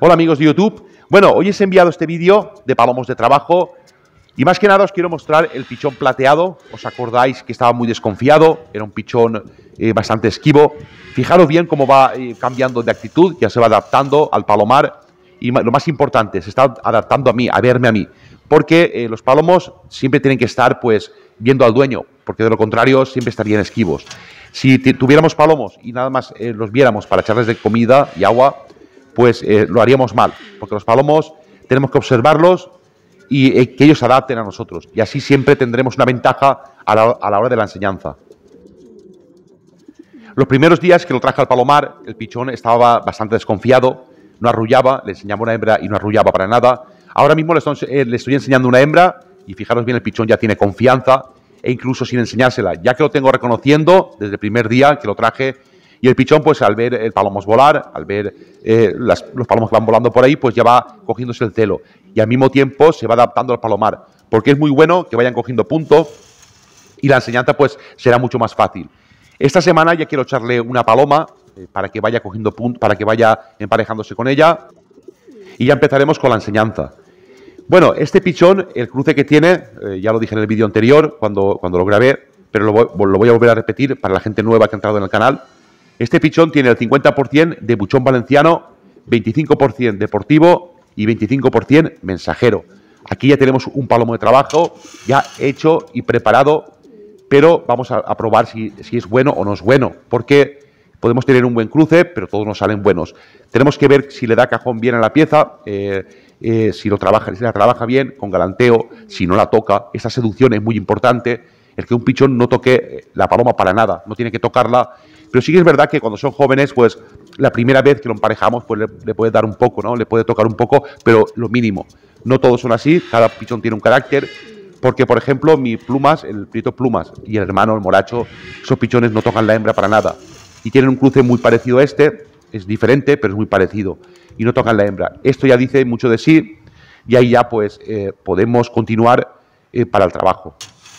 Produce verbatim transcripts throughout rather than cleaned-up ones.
Hola amigos de YouTube. Bueno, hoy os he enviado este vídeo de palomos de trabajo y más que nada os quiero mostrar el pichón plateado. ¿Os acordáis que estaba muy desconfiado? Era un pichón eh, bastante esquivo. Fijaros bien cómo va eh, cambiando de actitud, ya se va adaptando al palomar y lo más importante, se está adaptando a mí, a verme a mí. Porque eh, los palomos siempre tienen que estar pues viendo al dueño, porque de lo contrario siempre estarían esquivos. Si tuviéramos palomos y nada más eh, los viéramos para echarles de comida y agua, pues eh, lo haríamos mal, porque los palomos tenemos que observarlos y eh, que ellos se adapten a nosotros. Y así siempre tendremos una ventaja a la, a la hora de la enseñanza. Los primeros días que lo traje al palomar, el pichón estaba bastante desconfiado, no arrullaba, le enseñaba una hembra y no arrullaba para nada. Ahora mismo le estoy, eh, le estoy enseñando una hembra y fijaros bien, el pichón ya tiene confianza e incluso sin enseñársela, ya que lo tengo reconociendo desde el primer día que lo traje. Y el pichón, pues al ver el palomos volar, al ver eh, las, los palomos que van volando por ahí, pues ya va cogiéndose el celo. Y al mismo tiempo se va adaptando al palomar, porque es muy bueno que vayan cogiendo punto y la enseñanza pues será mucho más fácil. Esta semana ya quiero echarle una paloma eh, para que vaya cogiendo punto, para que vaya emparejándose con ella. Y ya empezaremos con la enseñanza. Bueno, este pichón, el cruce que tiene, eh, ya lo dije en el vídeo anterior cuando, cuando lo grabé, pero lo voy, lo voy a volver a repetir para la gente nueva que ha entrado en el canal. Este pichón tiene el cincuenta por cien de buchón valenciano, veinticinco por cien deportivo y veinticinco por cien mensajero. Aquí ya tenemos un palomo de trabajo ya hecho y preparado, pero vamos a, a probar si, si es bueno o no es bueno, porque podemos tener un buen cruce, pero todos nos salen buenos. Tenemos que ver si le da cajón bien a la pieza, eh, eh, si, lo trabaja, si la trabaja bien, con galanteo, si no la toca. Esa seducción es muy importante, el que un pichón no toque la paloma para nada, no tiene que tocarla. Pero sí que es verdad que cuando son jóvenes, pues la primera vez que lo emparejamos, pues le, le puede dar un poco, ¿no? Le puede tocar un poco, pero lo mínimo. No todos son así, cada pichón tiene un carácter. Porque, por ejemplo, mi plumas, el prieto plumas y el hermano, el moracho, esos pichones no tocan la hembra para nada. Y tienen un cruce muy parecido a este, es diferente, pero es muy parecido. Y no tocan la hembra. Esto ya dice mucho de sí, y ahí ya pues eh, podemos continuar eh, para el trabajo.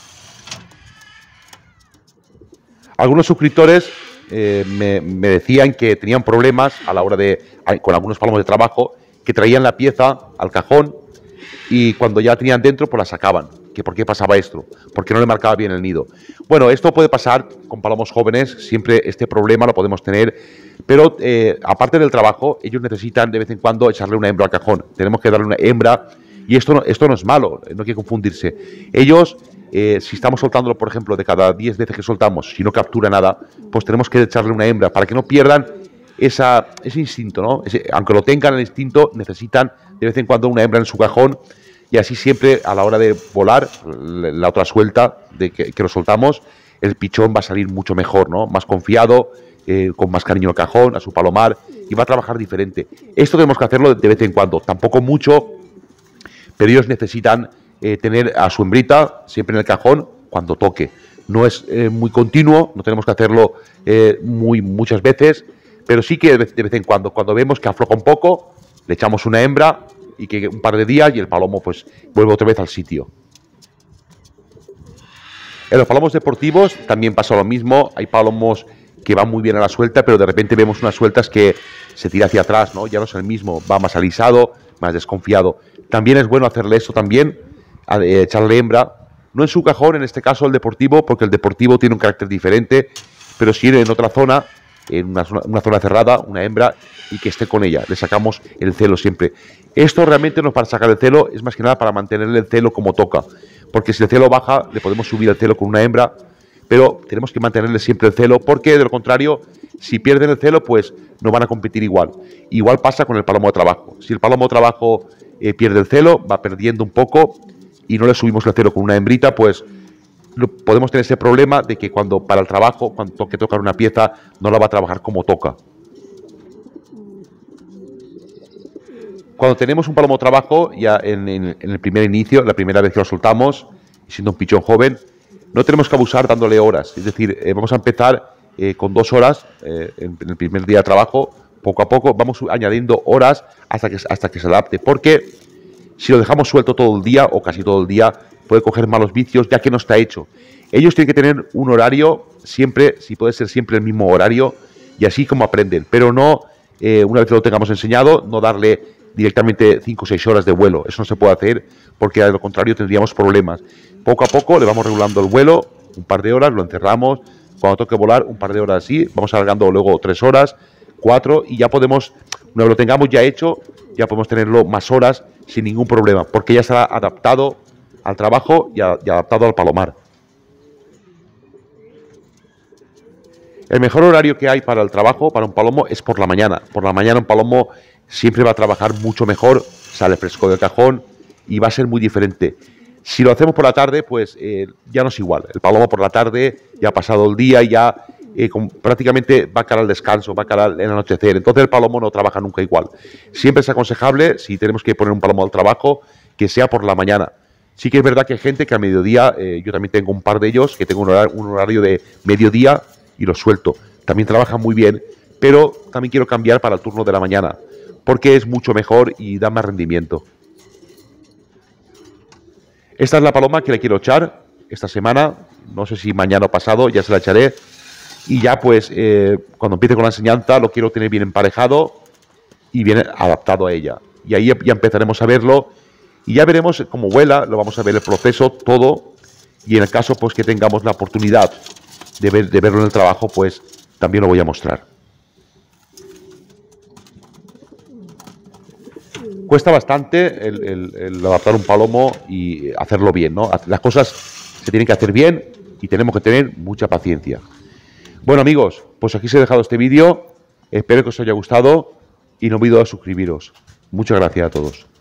Algunos suscriptores eh, me, me decían que tenían problemas a la hora de, con algunos palomos de trabajo, que traían la pieza al cajón y cuando ya tenían dentro, pues la sacaban. ¿Que ¿Por qué pasaba esto? Porque no le marcaba bien el nido. Bueno, esto puede pasar con palomos jóvenes, siempre este problema lo podemos tener, pero eh, aparte del trabajo, ellos necesitan de vez en cuando echarle una hembra al cajón. Tenemos que darle una hembra y esto no, esto no es malo, no hay que confundirse. Ellos, eh, si estamos soltándolo, por ejemplo, de cada diez veces que soltamos, si no captura nada, pues tenemos que echarle una hembra para que no pierdan esa, ese instinto, ¿no? Ese, aunque lo tengan el instinto, necesitan de vez en cuando una hembra en su cajón. Y así siempre a la hora de volar, la otra suelta de que, que lo soltamos, el pichón va a salir mucho mejor, ¿no? Más confiado, eh, con más cariño al cajón, a su palomar, y va a trabajar diferente. Esto tenemos que hacerlo de vez en cuando, tampoco mucho, pero ellos necesitan eh, tener a su hembrita siempre en el cajón cuando toque. No es eh, muy continuo, no tenemos que hacerlo eh, muy, muchas veces, pero sí que de vez, de vez en cuando, cuando vemos que afloja un poco, le echamos una hembra, y que un par de días y el palomo pues vuelve otra vez al sitio. En los palomos deportivos también pasa lo mismo. Hay palomos que van muy bien a la suelta, pero de repente vemos unas sueltas que se tira hacia atrás, ¿no? Ya no es el mismo, va más alisado, más desconfiado. También es bueno hacerle esto también, echarle hembra, no en su cajón, en este caso el deportivo, porque el deportivo tiene un carácter diferente, pero sí en otra zona, en una zona, una zona cerrada, una hembra, y que esté con ella. Le sacamos el celo siempre. Esto realmente no es para sacar el celo, es más que nada para mantenerle el celo como toca. Porque si el celo baja, le podemos subir el celo con una hembra, pero tenemos que mantenerle siempre el celo, porque de lo contrario, si pierden el celo, pues no van a competir igual. Igual pasa con el palomo de trabajo. Si el palomo de trabajo eh, pierde el celo, va perdiendo un poco, y no le subimos el celo con una hembrita, pues podemos tener ese problema de que cuando para el trabajo, cuando toque tocar una pieza, no la va a trabajar como toca. Cuando tenemos un palomo trabajo, ya en, en, en el primer inicio, la primera vez que lo soltamos, siendo un pichón joven, no tenemos que abusar dándole horas. Es decir, eh, vamos a empezar eh, con dos horas eh, en, en el primer día de trabajo. Poco a poco vamos añadiendo horas hasta que, hasta que se adapte. Porque si lo dejamos suelto todo el día o casi todo el día, puede coger malos vicios ya que no está hecho. Ellos tienen que tener un horario siempre, si puede ser siempre el mismo horario, y así como aprenden. Pero no eh, una vez que lo tengamos enseñado, no darle directamente cinco o seis horas de vuelo. Eso no se puede hacer porque, de lo contrario, tendríamos problemas. Poco a poco le vamos regulando el vuelo, un par de horas, lo encerramos. Cuando toque volar, un par de horas así, vamos alargando luego tres horas, cuatro, y ya podemos, una vez lo tengamos ya hecho, ya podemos tenerlo más horas sin ningún problema, porque ya estará adaptado al trabajo y, a, y adaptado al palomar. El mejor horario que hay para el trabajo, para un palomo, es por la mañana. Por la mañana un palomo siempre va a trabajar mucho mejor, sale fresco del cajón y va a ser muy diferente. Si lo hacemos por la tarde, pues eh, ya no es igual. El palomo por la tarde ya ha pasado el día y ya eh, con, prácticamente va a cara al descanso, va a cara al anochecer. Entonces el palomo no trabaja nunca igual. Siempre es aconsejable, si tenemos que poner un palomo al trabajo, que sea por la mañana. Sí que es verdad que hay gente que al mediodía, eh, yo también tengo un par de ellos, que tengo un horario, un horario de mediodía y los suelto. También trabajan muy bien, pero también quiero cambiar para el turno de la mañana, porque es mucho mejor y da más rendimiento. Esta es la paloma que le quiero echar esta semana, no sé si mañana o pasado, ya se la echaré. Y ya pues, eh, cuando empiece con la enseñanza, lo quiero tener bien emparejado y bien adaptado a ella. Y ahí ya empezaremos a verlo y ya veremos cómo vuela, lo vamos a ver el proceso, todo. Y en el caso pues que tengamos la oportunidad de, ver, de verlo en el trabajo, pues también lo voy a mostrar. Cuesta bastante el, el, el adaptar un palomo y hacerlo bien, ¿no? Las cosas se tienen que hacer bien y tenemos que tener mucha paciencia. Bueno, amigos, pues aquí os he dejado este vídeo. Espero que os haya gustado y no olvidéis suscribiros. Muchas gracias a todos.